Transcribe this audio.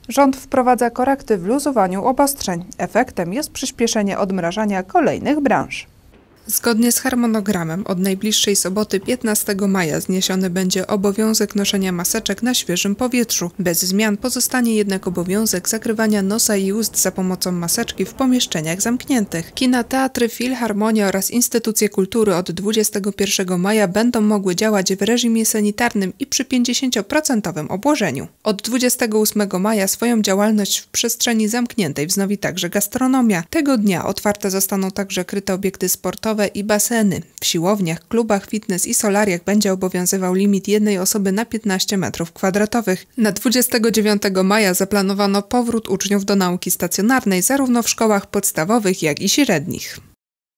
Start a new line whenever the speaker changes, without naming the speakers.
Rząd wprowadza korekty w luzowaniu obostrzeń. Efektem jest przyspieszenie odmrażania kolejnych branż. Zgodnie z harmonogramem od najbliższej soboty 15 maja zniesiony będzie obowiązek noszenia maseczek na świeżym powietrzu. Bez zmian pozostanie jednak obowiązek zakrywania nosa i ust za pomocą maseczki w pomieszczeniach zamkniętych. Kina, teatry, filharmonie oraz instytucje kultury od 21 maja będą mogły działać w reżimie sanitarnym i przy 50% obłożeniu. Od 28 maja swoją działalność w przestrzeni zamkniętej wznowi także gastronomia. Tego dnia otwarte zostaną także kryte obiekty sportowe i baseny. W siłowniach, klubach fitness i solariach będzie obowiązywał limit jednej osoby na 15 m2. Na 29 maja zaplanowano powrót uczniów do nauki stacjonarnej zarówno w szkołach podstawowych, jak i średnich.